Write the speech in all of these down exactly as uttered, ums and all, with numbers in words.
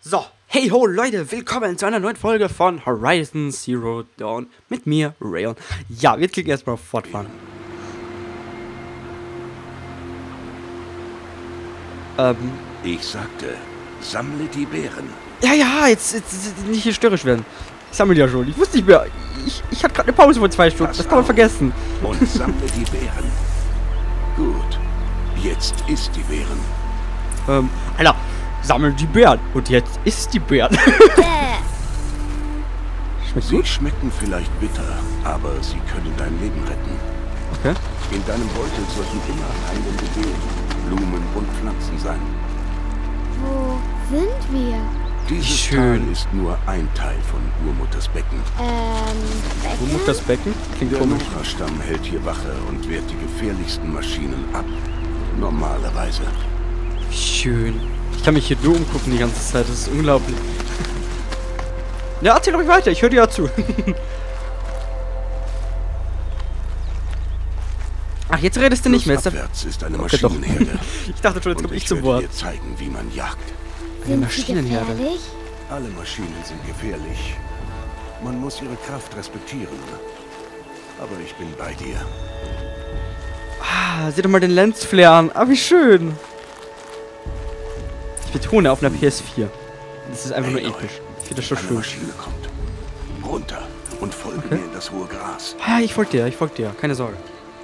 So, hey ho Leute, willkommen zu einer neuen Folge von Horizon Zero Dawn mit mir, Rayon. Ja, wir klicken erstmal auf Fortfahren. Ähm. Ich sagte, sammle die Beeren. Ja, ja, jetzt, jetzt, jetzt nicht hier störrisch werden. Ich sammle die ja schon. Ich wusste nicht mehr. Ich, ich hatte gerade eine Pause von zwei Stunden. Pass das kann man auf vergessen. Und sammle die Beeren. Gut. Jetzt isst die Beeren. Ähm, Alter, sammel die Beeren. Und jetzt isst die Beeren. Schmeckt Sie gut? schmecken vielleicht bitter, aber sie können dein Leben retten. Okay. In deinem Beutel sollten immer heilende Beeren, Blumen und Pflanzen sein. Wo sind wir? Dieses Schön. Tal ist nur ein Teil von Urmutters Becken. Ähm, Wo muckt Becken? das Becken? Klingt Der komisch. Nora-Stamm hält hier Wache und wehrt die gefährlichsten Maschinen ab. Normalerweise. Schön. Ich kann mich hier nur umgucken die ganze Zeit. Das ist unglaublich. Ja, erzähl ruhig weiter. Ich höre dir ja zu. Ach, jetzt redest du nicht mehr. Ist Flussabwärts ist eine Okay, doch. Maschinenherde. Ich dachte schon, jetzt Und komme ich ich zum werde Wort. dir zeigen, wie man jagt. Eine Sind sie Maschinenherde. gefährlich? Alle Maschinen sind gefährlich. Man muss ihre Kraft respektieren. Aber ich bin bei dir. Ah, seht doch mal den Lensflare an. Ah, wie schön. Ich betone auf einer P S vier. Das ist einfach nur Aloy, episch. Ich finde das schon Eine schön. Maschine kommt. Runter und folge Okay. mir in das hohe Gras. Ah, ich folge dir, ich folge dir. Keine Sorge.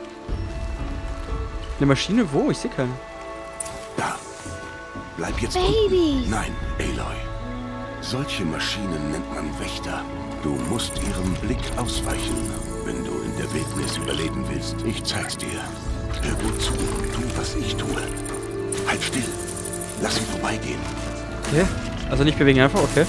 Eine Maschine? Wo? Ich sehe keine. Da. Bleib jetzt Babys. unten. Nein, Aloy. Solche Maschinen nennt man Wächter. Du musst ihrem Blick ausweichen, wenn du in der Wildnis überleben willst. Ich zeig's dir. Hör gut zu und tu, was ich tue. Halt still. Lass sie vorbeigehen. Okay. Also nicht bewegen, einfach, okay.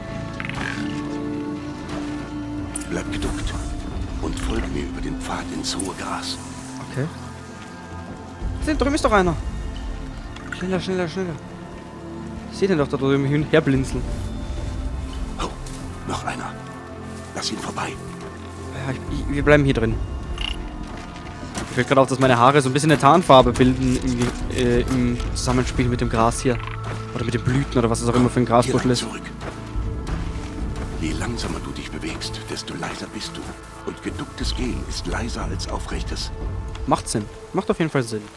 Bleib geduckt und folge mir über den Pfad ins hohe Gras. Okay. Da drüben ist doch einer. Schneller, schneller, schneller. Ich sehe den doch da drüben hin herblinzeln. Oh, noch einer. Lass ihn vorbei. Ja, ich, ich, wir bleiben hier drin. Mir fällt gerade auf, dass meine Haare so ein bisschen eine Tarnfarbe bilden im, äh, im Zusammenspiel mit dem Gras hier. Oder mit den Blüten oder was es auch immer für ein Hier Grasbuschel lang ist. zurück. Je langsamer du dich bewegst, desto leiser bist du. Und geducktes Gehen ist leiser als aufrechtes. Macht Sinn. Macht auf jeden Fall Sinn.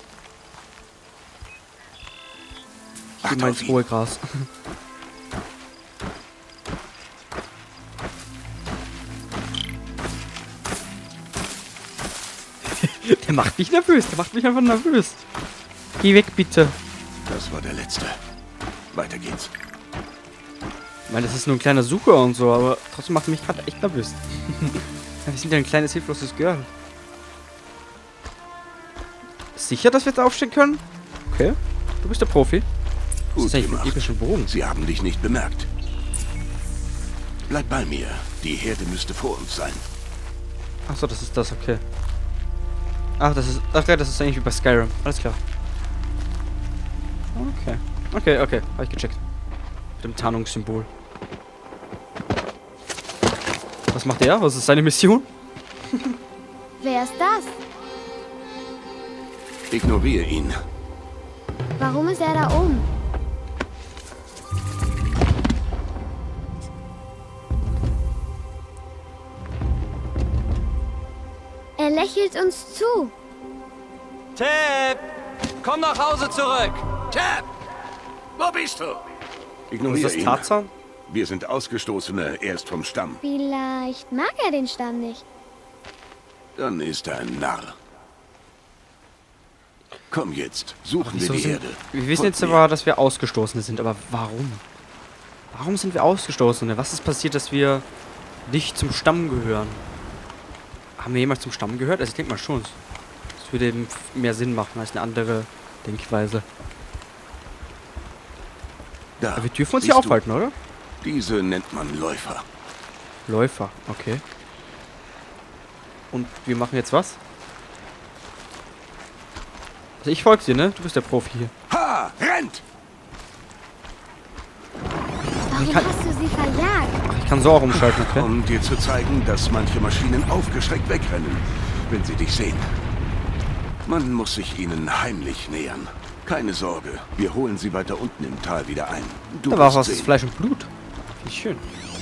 Ich Achte gehe mal auf ins ihn. hohe Gras. Der macht mich nervös. Der macht mich einfach nervös. Geh weg, bitte. Das war der letzte. Weiter geht's. Ich meine, das ist nur ein kleiner Sucher und so, aber trotzdem macht er mich gerade echt nervös. Ja, wir sind ja ein kleines, hilfloses Girl. Sicher, dass wir jetzt aufstehen können? Okay. Du bist der Profi. Was Gut ist eigentlich für ein gemacht. epischer Bogen? Sie haben dich nicht bemerkt. Bleib bei mir. Die Herde müsste vor uns sein. Achso, das ist das, okay. Ach, das ist. Ach ja, das ist eigentlich wie bei Skyrim. Alles klar. Okay. Okay, okay. Hab ich gecheckt. Mit dem Tarnungssymbol. Was macht er? Was ist seine Mission? Wer ist das? Ignoriere ihn. Warum ist er da oben? Er lächelt uns zu. Tab! Komm nach Hause zurück! Tab! Wo bist du? Ist Ignoriere das ihn. Tarzan? Wir sind Ausgestoßene, erst vom Stamm. Vielleicht mag er den Stamm nicht. Dann ist er ein Narr. Komm jetzt, suchen wir Wieso die sind, Herde. wir wissen Folgt jetzt mir. aber, dass wir Ausgestoßene sind, aber warum? Warum sind wir Ausgestoßene? Was ist passiert, dass wir nicht zum Stamm gehören? Haben wir jemals zum Stamm gehört? Also ich denke mal schon. Das würde eben mehr Sinn machen als eine andere Denkweise. Da, Aber wir dürfen uns siehst hier du? aufhalten, oder? Diese nennt man Läufer. Läufer, okay. Und wir machen jetzt was? Also ich folge dir, ne? Du bist der Profi hier. Ha! Rennt! Warum kann- hast du sie verjagt? Ach, ich kann so auch umschalten, okay? Um dir zu zeigen, dass manche Maschinen aufgeschreckt wegrennen, wenn sie dich sehen. Man muss sich ihnen heimlich nähern. Keine Sorge, wir holen sie weiter unten im Tal wieder ein. Du Da war auch wirst was, sehen. Fleisch und Blut. Wie schön.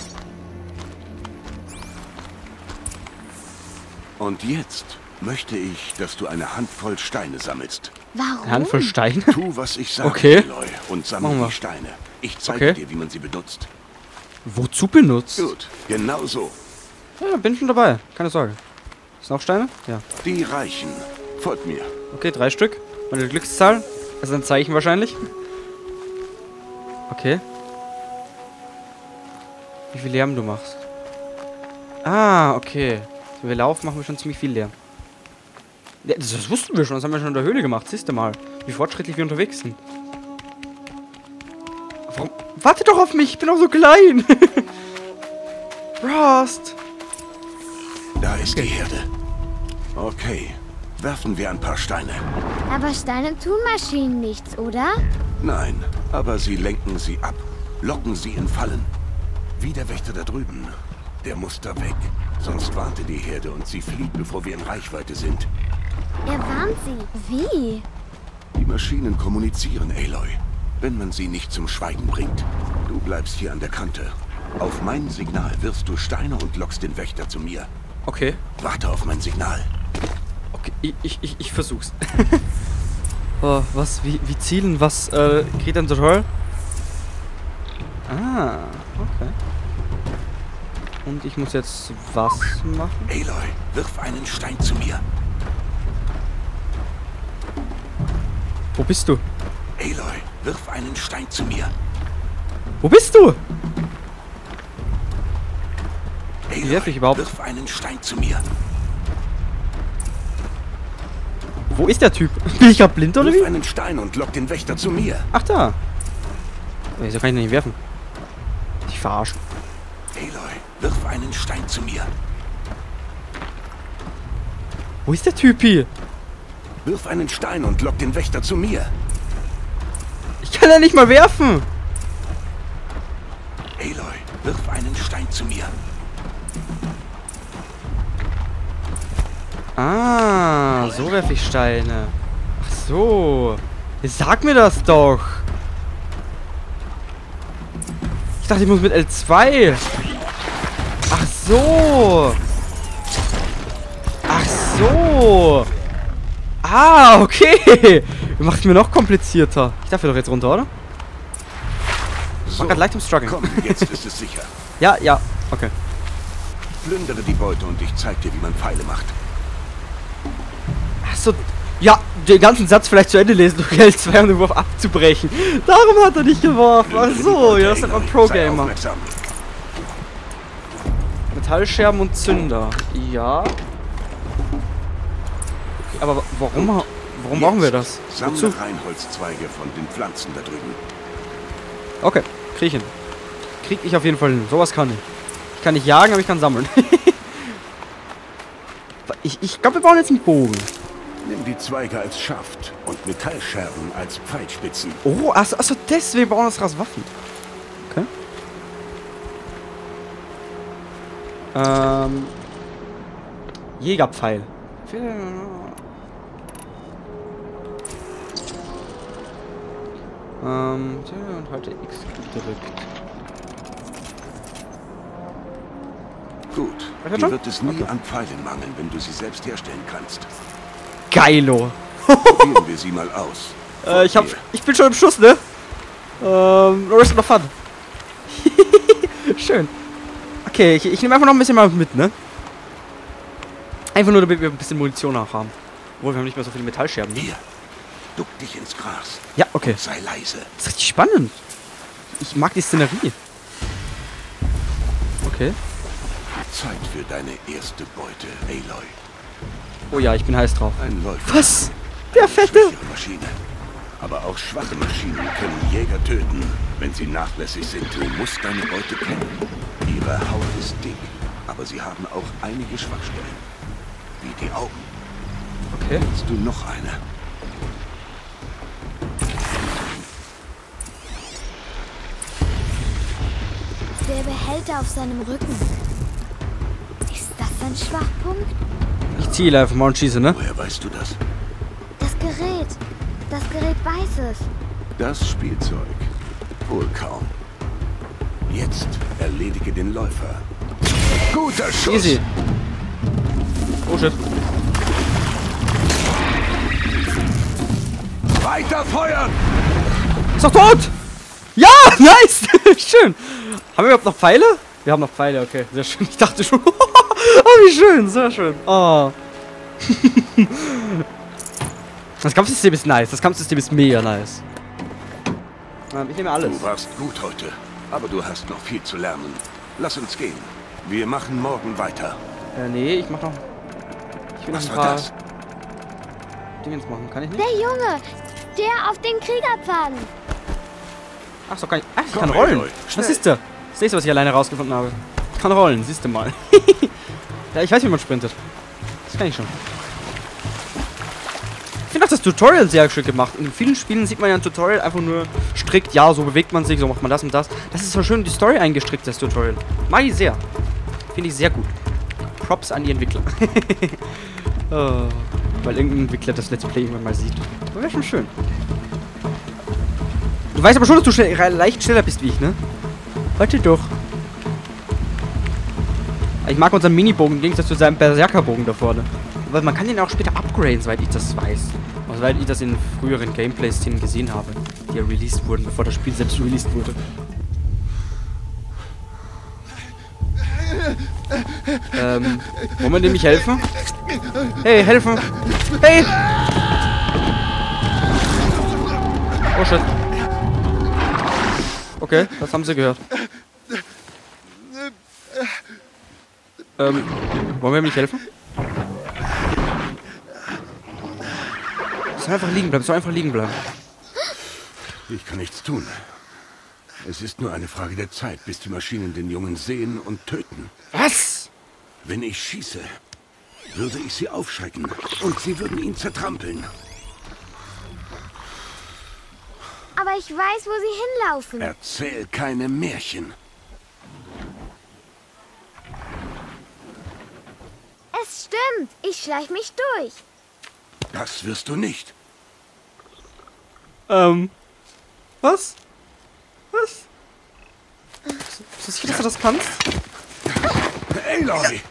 Und jetzt möchte ich, dass du eine Handvoll Steine sammelst. Warum? Eine Handvoll Steine? Tu, was ich sage, Okay. Aloy, und sammle Machen wir. die Steine. Ich zeige Okay. dir, wie man sie benutzt. Wozu benutzt? Gut, genau so. Ja, bin schon dabei. Keine Sorge. Ist noch Steine? Ja. Die reichen. Folgt mir. Okay, drei Stück. Meine Glückszahl. Das ist ein Zeichen wahrscheinlich. Okay. Wie viel Lärm du machst. Ah, okay. Wenn wir laufen, machen wir schon ziemlich viel Lärm. Ja, das, das wussten wir schon. Das haben wir schon in der Höhle gemacht. Siehst du mal, wie fortschrittlich wir unterwegs sind. Warum? Warte doch auf mich. Ich bin auch so klein. Frost. Da ist die Herde. Okay, werfen wir ein paar Steine. Aber Steine tun Maschinen nichts, oder? Nein, aber sie lenken sie ab. Locken sie in Fallen. Wie der Wächter da drüben. Der muss da weg. Sonst warnt die Herde und sie flieht, bevor wir in Reichweite sind. Er warnt sie. Wie? Die Maschinen kommunizieren, Aloy. Wenn man sie nicht zum Schweigen bringt. Du bleibst hier an der Kante. Auf mein Signal wirfst du Steine und lockst den Wächter zu mir. Okay. Warte auf mein Signal. Okay, ich, ich, ich, ich versuch's. Oh, was, wie, wie zielen, was, äh, geht ein Tutorial? Ah, okay. Und ich muss jetzt was machen? Aloy, wirf einen Stein zu mir. Wo bist du? Aloy, wirf einen Stein zu mir. Wo bist du? Aloy, werf ich überhaupt? wirf einen Stein zu mir. Wo ist der Typ? Bin ich grad blind oder Wirf wie? einen Stein und lock den Wächter zu mir. Ach, da. Wieso kann ich den nicht werfen? Ich verarschen. Aloy, wirf einen Stein zu mir. Wo ist der Typ hier? Wirf einen Stein und lock den Wächter zu mir. Ich kann ja nicht mal werfen. Aloy, wirf einen Stein zu mir. Ah, so werfe ich Steine. Ach so. Sag mir das doch. Ich dachte, ich muss mit L zwei. Ach so. Ach so. Ah, okay. Macht mir noch komplizierter. Ich darf ja doch jetzt runter, oder? So, grad leicht im Struggeln. komm, jetzt ist es sicher. Ja, ja. Okay. Plündere die Beute und ich zeig dir, wie man Pfeile macht. Ach so. Ja, den ganzen Satz vielleicht zu Ende lesen, durch L zwei um den Wurf abzubrechen. Darum hat er nicht geworfen. Ach Plündere die so, Beute, ja, das nennt man Aloy. Sei Pro-Gamer. aufmerksam. Metallscherben und Zünder. Ja. Okay, aber wa- warum, ha- warum brauchen wir das? Jetzt Sammle Wozu? Reinholzzweige von den Pflanzen da drüben. Okay, krieg ich hin. Krieg ich auf jeden Fall hin. Sowas kann ich. Ich kann nicht jagen, aber ich kann sammeln. ich ich glaube, wir bauen jetzt einen Bogen. Nimm die Zweige als Schaft und Metallscherben als Pfeilspitzen. Oh, achso, achso deswegen bauen wir das raus Waffen. Okay. Ähm. Jägerpfeil. Ähm, und halte X gedrückt. Gut, Weiter dir schon? wird es nie Okay. an Pfeilen mangeln, wenn du sie selbst herstellen kannst. Geilo. Probieren wir sie mal aus. Äh, ich hab, Hier. ich bin schon im Schuss, ne? Ähm, no rest of fun. Schön. Okay, ich, ich nehme einfach noch ein bisschen mal mit, ne? Einfach nur, damit wir ein bisschen Munition auch haben. Obwohl, wir haben nicht mehr so viele Metallscherben. Ne? Hier, duck dich ins Gras. Ja, okay. Und sei leise. Das ist richtig spannend. Ich mag die Szenerie. Okay. Zeit für deine erste Beute, Aloy. Oh ja, ich bin heiß drauf. Ein Läufer. Was? Der Fette? Schwächere Maschine. Aber auch schwache Maschinen können Jäger töten, wenn sie nachlässig sind. Du musst deine Beute kennen. Ihre Haut ist dick, aber sie haben auch einige Schwachstellen. Wie die Augen. Okay. Willst du noch eine? Der Behälter auf seinem Rücken. Ist das ein Schwachpunkt? Ich ziele einfach mal und schieße, ne? Woher weißt du das? Das Gerät, Das Gerät weiß es. Das Spielzeug. Wohl kaum. Jetzt erledige den Läufer. Guter Schuss! Easy. Oh shit. Weiter feuern! Ist doch tot! Ja, nice! Schön. Haben wir überhaupt noch Pfeile? Wir haben noch Pfeile, okay. Sehr schön. Ich dachte schon. Oh, wie schön. Sehr schön. Oh. Das Kampfsystem ist nice. Das Kampfsystem ist mega nice. Ich nehme alles. Du warst gut heute, aber du hast noch viel zu lernen. Lass uns gehen. Wir machen morgen weiter. Äh, nee, ich mach noch... Ich will noch Was ein war paar das? Dinge machen. Kann ich nicht? Der Junge, der auf den Kriegerpfaden. Ach so, kann ich... Ach, ich Komm, kann rollen. Aloy, Was schnell. ist da? Das nächste, was ich alleine rausgefunden habe. Ich kann rollen, siehst du mal. Ja, ich weiß, wie man sprintet. Das kann ich schon. Ich finde auch das Tutorial sehr schön gemacht. In vielen Spielen sieht man ja ein Tutorial einfach nur strikt, ja, so bewegt man sich, so macht man das und das. Das ist so schön die Story eingestrickt, das Tutorial. Mag ich sehr. Finde ich sehr gut. Props an die Entwickler. Oh, weil irgendein Entwickler das Let's Play irgendwann mal sieht. Das wäre schon schön. Du weißt aber schon, dass du schnell, leicht schneller bist wie ich, ne? Warte doch. Ich mag unseren Mini-Bogen im Gegensatz zu seinem Berserker-Bogen da vorne. Weil man kann den auch später upgraden, soweit ich das weiß. Also, soweit ich das in früheren Gameplay-Szenen gesehen habe, die ja released wurden, bevor das Spiel selbst released wurde. Ähm, wollen wir dem nicht helfen? Hey, helfen! Hey! Oh shit. Okay, das haben sie gehört. Ähm, wollen wir ihm nicht helfen? Soll einfach liegen bleiben, soll einfach liegen bleiben. Ich kann nichts tun. Es ist nur eine Frage der Zeit, bis die Maschinen den Jungen sehen und töten. Was? Wenn ich schieße, würde ich sie aufschrecken und sie würden ihn zertrampeln. Aber ich weiß, wo sie hinlaufen. Erzähl keine Märchen. Es stimmt. Ich schleich mich durch. Das wirst du nicht. Ähm. Was? Was? Ist das sicher, dass du das kannst? Aloy!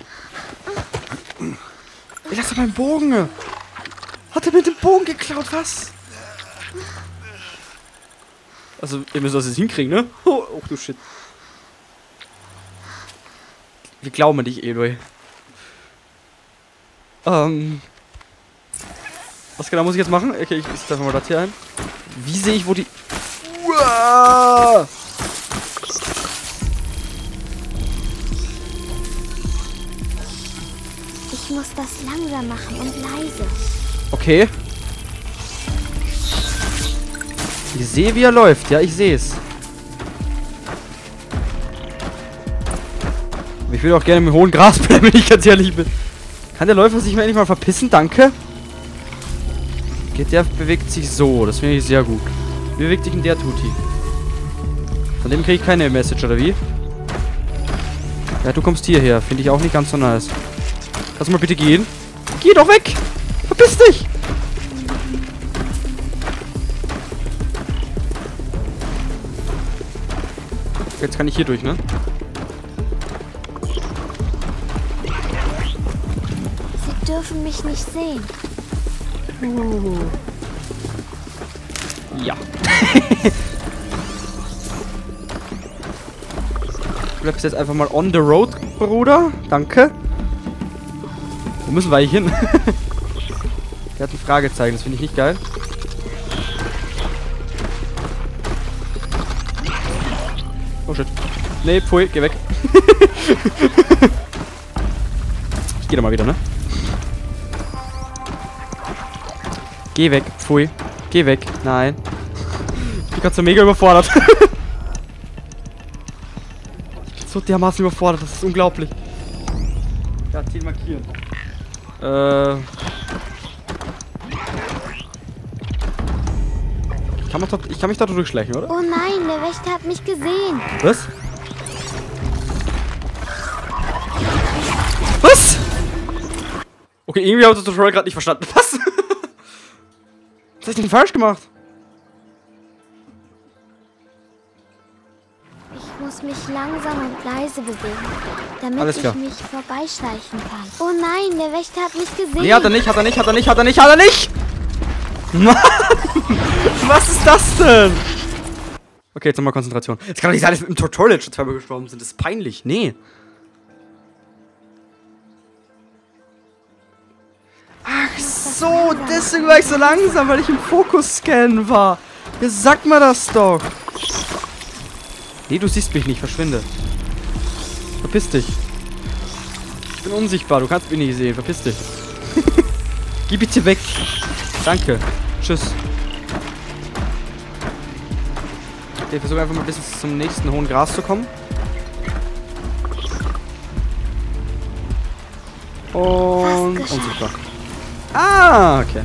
Ich lasse meinen Bogen. Hat er mir den Bogen geklaut? Was? Also, ihr müsst das jetzt hinkriegen, ne? Oh, oh du Shit. Wir glauben an dich, Aloy. Ähm. Was genau muss ich jetzt machen? Okay, ich setze einfach mal das hier ein. Wie sehe ich, wo die... Uah! Ich muss das langsam machen und leise. Okay. Ich sehe, wie er läuft. Ja, ich sehe es. Ich will auch gerne im hohen Gras bleiben, wenn ich ganz ehrlich bin. Kann der Läufer sich mal endlich mal verpissen? Danke. Geht, der bewegt sich so. Das finde ich sehr gut. Wie bewegt sich denn der Tuti? Von dem kriege ich keine Message, oder wie? Ja, du kommst hierher. Finde ich auch nicht ganz so nice. Kannst du mal bitte gehen? Geh doch weg! Verpiss dich! Jetzt kann ich hier durch, ne? Sie dürfen mich nicht sehen. Uh. Ja. Du bleibst jetzt einfach mal on the road, Bruder. Danke. Wo müssen wir eigentlich hin? Der hat ein Fragezeichen, das finde ich nicht geil. Oh shit. Nee, pfui, geh weg. Ich geh da mal wieder, ne? Geh weg, pfui. Geh weg. Nein. Ich bin gerade so mega überfordert. Ich bin so dermaßen überfordert, das ist unglaublich. Ja, Ziel markieren. Äh. Ich kann, mich dort, ich kann mich da durchschleichen, oder? Oh nein, der Wächter hat mich gesehen. Was? Was? Okay, irgendwie habe ich das Tutorial gerade nicht verstanden. Was? Was hab ich denn falsch gemacht? Ich muss mich langsam und leise bewegen, damit Alles ich klar. mich vorbeischleichen kann. Oh nein, der Wächter hat mich gesehen. Nee, hat er nicht, hat er nicht, hat er nicht, hat er nicht, hat er nicht! Mann! Was ist das denn? Okay, jetzt nochmal Konzentration. Es kann doch nicht sein, dass wir im Tutorial schon zweimal gestorben sind. Das ist peinlich. Nee. Ach so, deswegen war ich so langsam, weil ich im Fokus-Scan war. Ja, sag mal das doch. Nee, du siehst mich nicht. Verschwinde. Verpiss dich. Ich bin unsichtbar. Du kannst mich nicht sehen. Verpiss dich. Geh bitte weg. Danke. Tschüss. Okay, ich versuche einfach mal ein bisschen zum nächsten hohen Gras zu kommen. Und Fast unsichtbar. Ah, okay.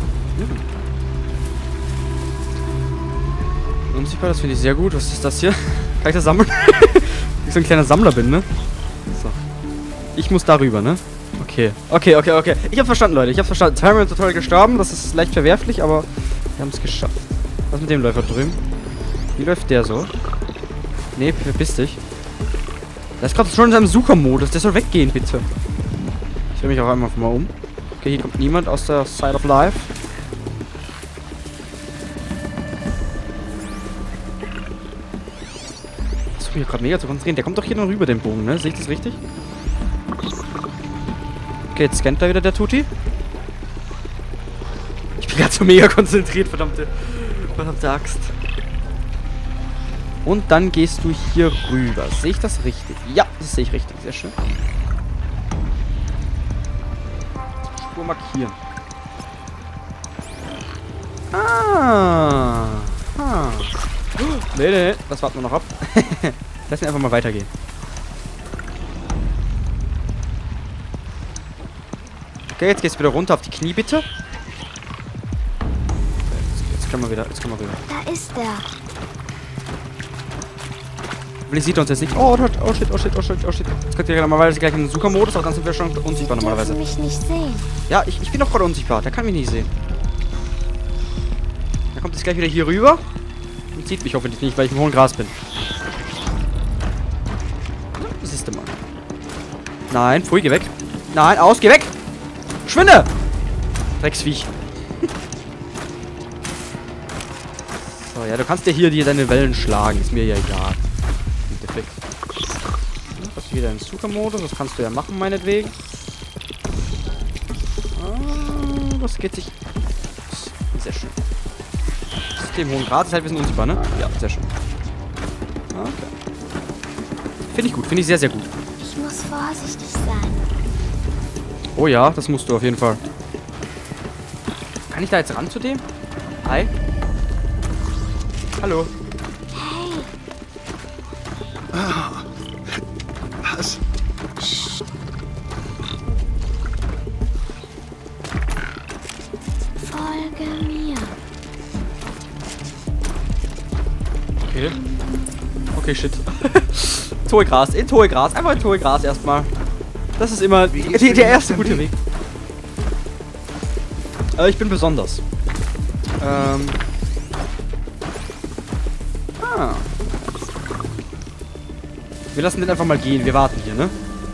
Unsichtbar, das finde ich sehr gut. Was ist das hier? Kann ich das sammeln? Ich so ein kleiner Sammler bin, ne? So. Ich muss darüber, ne? Okay. Okay, okay, okay. Ich habe verstanden, Leute. Ich habe verstanden. Zweimal total gestorben. Das ist leicht verwerflich, aber wir haben es geschafft. Was mit dem Läufer drüben? Wie läuft der so? Nee, verpiss dich. Der ist gerade schon in seinem Suchermodus. Der soll weggehen, bitte. Ich drehe mich auch einmal mal um. Okay, hier kommt niemand aus der Side of Life. Ich versuche mich gerade mega zu konzentrieren. Der kommt doch hier noch rüber, den Bogen, ne? Sehe ich das richtig? Okay, jetzt scannt da wieder der Tuti. Ich bin gerade so mega konzentriert, verdammte, verdammte Axt. Und dann gehst du hier rüber. Sehe ich das richtig? Ja, das sehe ich richtig. Sehr schön. Spur markieren. Ah. ah. Nee, nee, nee. Das warten wir noch ab. Lass mich einfach mal weitergehen. Okay, jetzt gehst du wieder runter auf die Knie, bitte. Jetzt, jetzt können wir wieder, jetzt können wir rüber. Da ist er. Vielleicht sieht er uns jetzt nicht. Oh, dort. Oh shit, oh shit, oh shit, oh shit. Jetzt könnt ihr normalerweise gleich in den Suchermodus, aber dann sind wir schon unsichtbar Die normalerweise. dürfen mich nicht sehen. Ja, ich, ich bin doch gerade unsichtbar. Der kann mich nicht sehen. Er kommt jetzt gleich wieder hier rüber. Und sieht mich hoffentlich nicht, weil ich im hohen Gras bin. Das ist der Mann. Nein, pfui, geh weg. Nein, aus, geh weg. Schwinde! Drecksviech. So, ja, du kannst dir hier die, deine Wellen schlagen. Ist mir ja egal. Defekt. Das ist wieder im Suchermodus. Das kannst du ja machen, meinetwegen. Ah, das geht sich... Sehr schön. System hohen Grad ist halt ein bisschen unsichtbar, ne? Ja, sehr schön. Okay. Finde ich gut. Finde ich sehr, sehr gut. Ich muss vorsichtig sein. Oh ja, das musst du auf jeden Fall. Kann ich da jetzt ran zu dem? Hi. Hallo. Hey, Was? folge mir. Okay. Okay, shit. Hohe Gras, ins hohe Gras. Einfach ins hohe Gras erstmal. Das ist immer die, die, der erste gute Weg. Äh, ich bin besonders. Ähm. Ah. Wir lassen den einfach mal gehen. Wir warten hier, ne?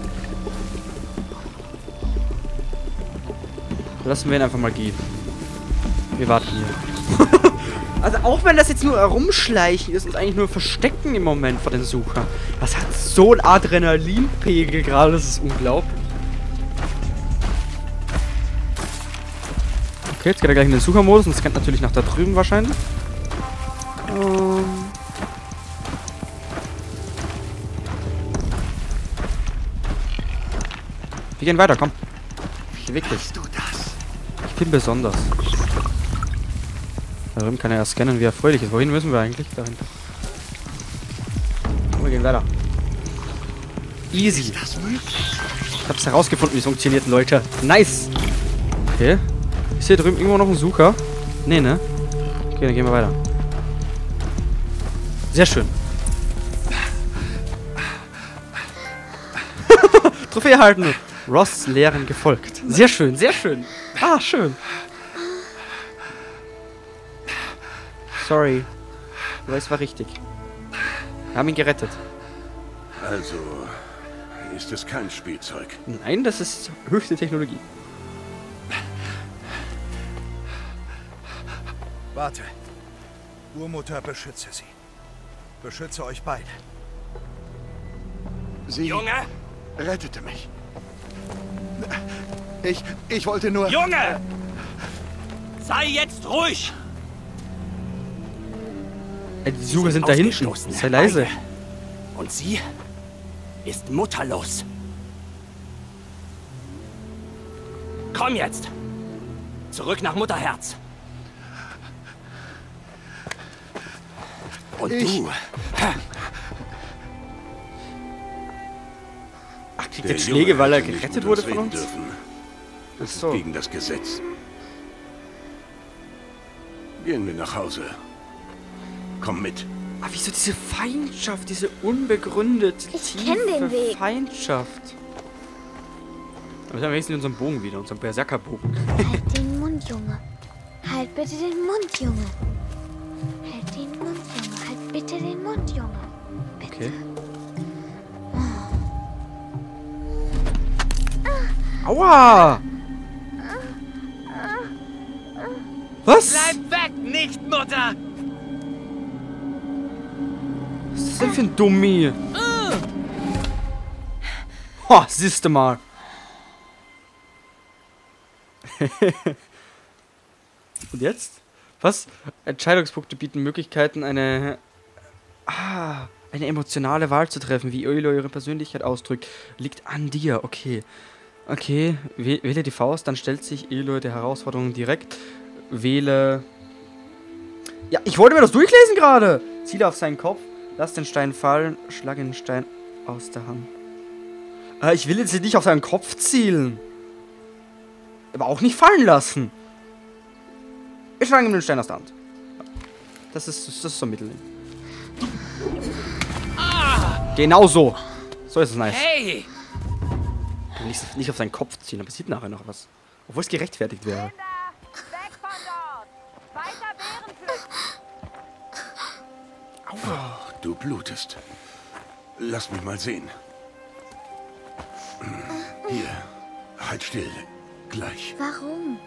Lassen wir ihn einfach mal gehen. Wir warten hier. Also auch wenn das jetzt nur herumschleichen ist und eigentlich nur verstecken im Moment vor den Suchern. Das hat so ein Adrenalinpegel gerade, das ist unglaublich. Okay, jetzt geht er gleich in den Suchermodus und scannt natürlich nach da drüben wahrscheinlich. Ähm. Wir gehen weiter, komm. Ich wirklich. Ich bin besonders. Da drüben kann er ja scannen, wie er fröhlich ist. Wohin müssen wir eigentlich? Dahin. Komm, wir gehen weiter. Easy. Ich hab's herausgefunden, wie es funktioniert, Leute. Nice. Okay. Ist hier drüben irgendwo noch ein Sucher? Nee, ne? Okay, dann gehen wir weiter. Sehr schön. Trophäe erhalten. Ross Lehren gefolgt. Sehr schön, sehr schön. Ah, schön. Sorry. Aber es war richtig. Wir haben ihn gerettet. Also, ist es kein Spielzeug. Nein, das ist höchste Technologie. Warte. Urmutter, beschütze sie. Beschütze euch beide. Sie Junge! rettete mich. Ich, ich wollte nur... Junge! Sei jetzt ruhig! Ey, die Sucher sind da hinten. Ausgestoßen. Sei leise. Beide. Und sie ist mutterlos. Komm jetzt! Zurück nach Mutterherz. Und Ich- du? Ach, kriegt Der jetzt Schläge, Junge weil er hätte nicht gerettet mit wurde uns von reden uns? Dürfen. Ach Das ist so. gegen das Gesetz. Gehen wir nach Hause. Komm mit. Ah, wieso diese Feindschaft, diese unbegründete, Ich tiefe kenn den Weg. Feindschaft? Aber wir haben wenigstens unseren Bogen wieder, unseren Berserkerbogen. Halt den Mund, Junge. Halt bitte den Mund, Junge. Halt den Mund, Junge. Halt bitte den Mund, Junge. Bitte. Okay. Aua! Was? Bleib weg, nicht Mutter! Was ist das denn für ein Dummi? Ho, siehste mal. Und jetzt? Was? Entscheidungspunkte bieten Möglichkeiten, eine... Ah, eine emotionale Wahl zu treffen, wie Aloy ihre Persönlichkeit ausdrückt. Liegt an dir, okay. Okay, wäh- wähle die Faust, dann stellt sich Aloy der Herausforderung direkt. Wähle... Ja, ich wollte mir das durchlesen gerade! Ziele auf seinen Kopf, lass den Stein fallen, schlag den Stein aus der Hand. Äh, ich will jetzt nicht auf seinen Kopf zielen. Aber auch nicht fallen lassen. Wir schlagen ihm den Stein aus der Hand. Das ist, das ist so ein Mittel. Genau so. So ist es nice. Hey! Nicht, nicht auf seinen Kopf ziehen, aber sieht nachher noch was. Obwohl es gerechtfertigt wäre. Weg von dort! Weiter Bärenpflücken! Oh, du blutest. Lass mich mal sehen. Hier, halt still. Gleich. Warum?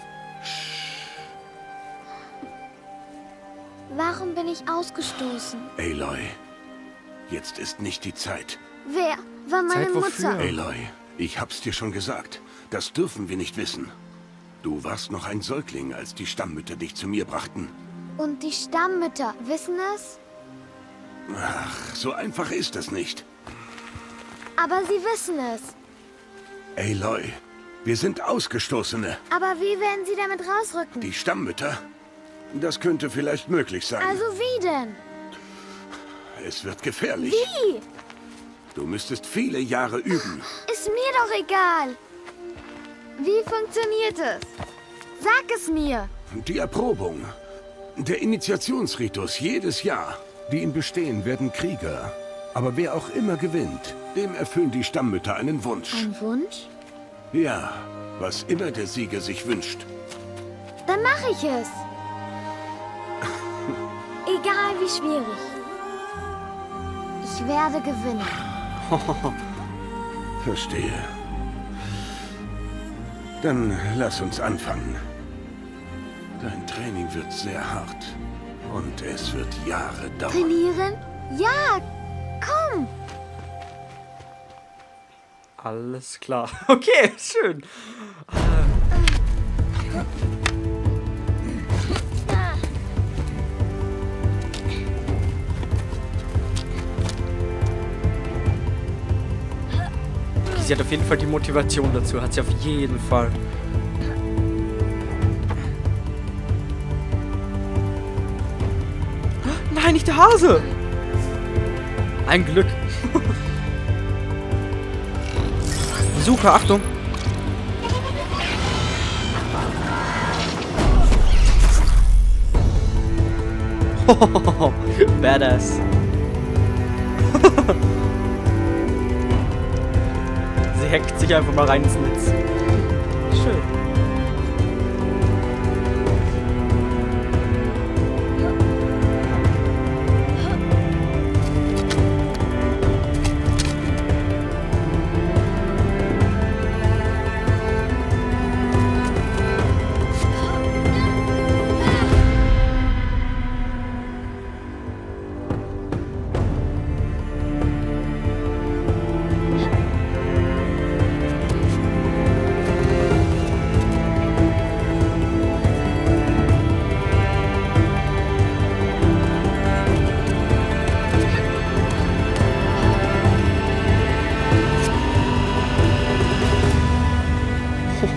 Warum bin ich ausgestoßen? Aloy, jetzt ist nicht die Zeit. Wer war meine Zeit wofür? Mutter? Aloy, ich hab's dir schon gesagt. Das dürfen wir nicht wissen. Du warst noch ein Säugling, als die Stammmütter dich zu mir brachten. Und die Stammmütter wissen es? Ach, so einfach ist es nicht. Aber sie wissen es. Aloy, wir sind Ausgestoßene. Aber wie werden sie damit rausrücken? Die Stammmütter? Das könnte vielleicht möglich sein. Also wie denn? Es wird gefährlich. Wie? Du müsstest viele Jahre üben. Ist mir doch egal. Wie funktioniert es? Sag es mir. Die Erprobung. Der Initiationsritus jedes Jahr. Die ihn bestehen, werden Krieger. Aber wer auch immer gewinnt, dem erfüllen die Stammmütter einen Wunsch. Ein Wunsch? Ja, was immer der Sieger sich wünscht. Dann mache ich es. Egal wie schwierig. Ich werde gewinnen. Verstehe. Dann lass uns anfangen. Dein Training wird sehr hart. Und es wird Jahre dauern. Trainieren? Ja, komm. Alles klar. Okay, schön. Sie hat auf jeden Fall die Motivation dazu. Hat sie auf jeden Fall. Nein, nicht der Hase! Ein Glück. Super, Achtung! Badass. Sie hackt sich einfach mal rein ins Netz. Schön.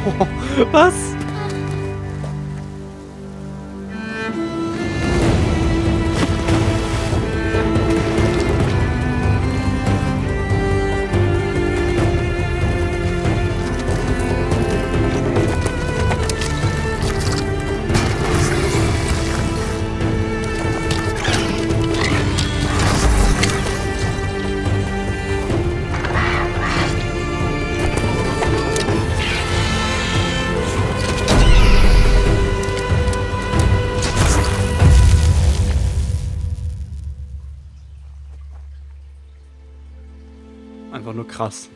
Was? Einfach nur krass.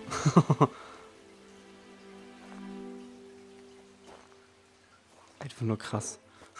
Einfach nur krass.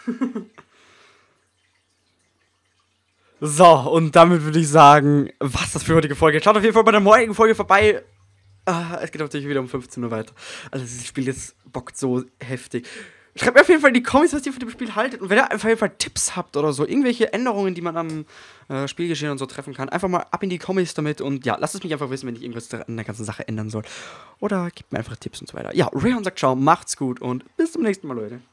So, und damit würde ich sagen, was das für heutige Folge. Schaut auf jeden Fall bei der morgigen Folge vorbei. Ah, es geht natürlich wieder um fünfzehn Uhr weiter. Also dieses Spiel jetzt bockt so heftig. Schreibt mir auf jeden Fall in die Comments, was ihr von dem Spiel haltet. Und wenn ihr auf jeden Fall Tipps habt oder so, irgendwelche Änderungen, die man am äh, Spielgeschehen und so treffen kann, einfach mal ab in die Comments damit. Und ja, lasst es mich einfach wissen, wenn ich irgendwas an der ganzen Sache ändern soll. Oder gebt mir einfach Tipps und so weiter. Ja, Rayhan sagt ciao, macht's gut und bis zum nächsten Mal, Leute.